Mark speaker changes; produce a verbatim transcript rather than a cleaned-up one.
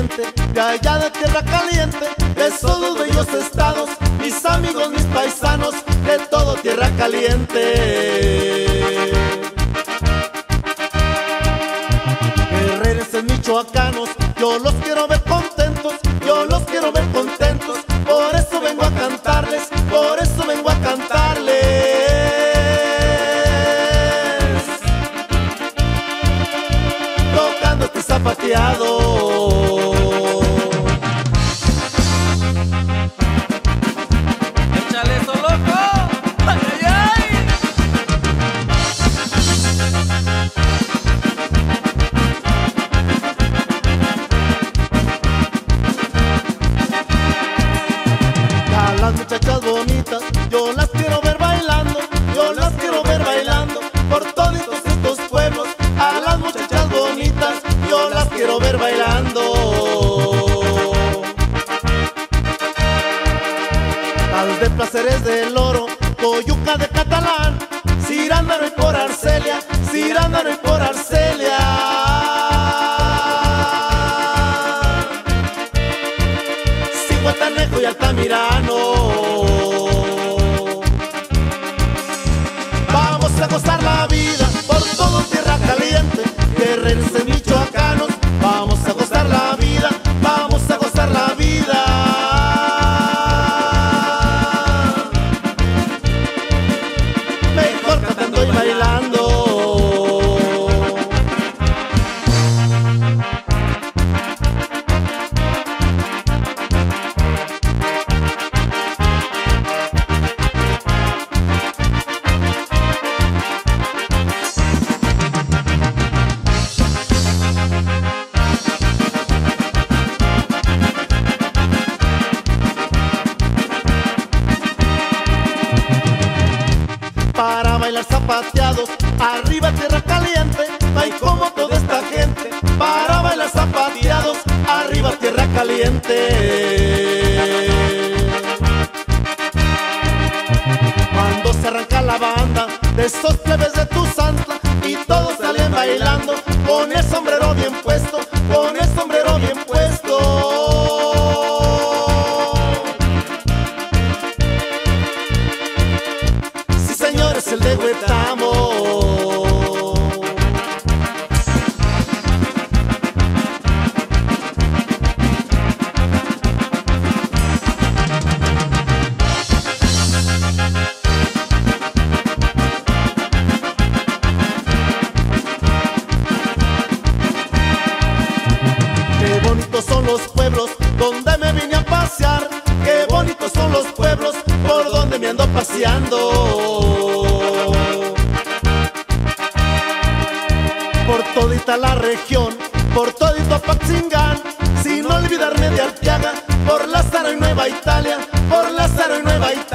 Speaker 1: gente de allá de tierra caliente, de esos dos bellos estados, mis amigos, mis paisanos, de todo tierra caliente. Guerrerenses michoacanos, yo los quiero ver contentos, yo los quiero ver contentos, por eso vengo a cantarles, por eso vengo a cantarles. Tocando este zapateado.
Speaker 2: ¡Échale eso, loco! ¡Ay, ay, ay!
Speaker 1: A las muchachas bonitas, yo las quiero ver bailando, yo las quiero ver bailando por todos estos pueblos. A las muchachas bonitas, yo las quiero ver bailando. Tal de Placeres del Oro, Coyuca de Catalán, Cirándaro y por Arcelia, Cirándaro y por Arcelia. Cihuatanejo y Altamirano. Vamos a gozar la vida por todo tierra caliente, guerrerenses michoacanos. Vamos a gozar la vida, vamos a gozar la vida. Mejor cantando y bailando. Para bailar zapateados, arriba tierra caliente, ay como toda esta gente. Para bailar zapateados, arriba tierra caliente. Cuando se arranca la banda de esos plebes de Tuzantla y todos salen bailando con el sombrero bien puesto, con el sombrero bien puesto. Es el de Huetamo. Qué bonitos son los pueblos donde me vine a pasear, qué bonitos son los pueblos por donde me ando paseando. Por todita la región, por todito Apatzingán, sin olvidarme de Arteaga, por Lázaro y Nueva Italia, por Lázaro y Nueva Italia.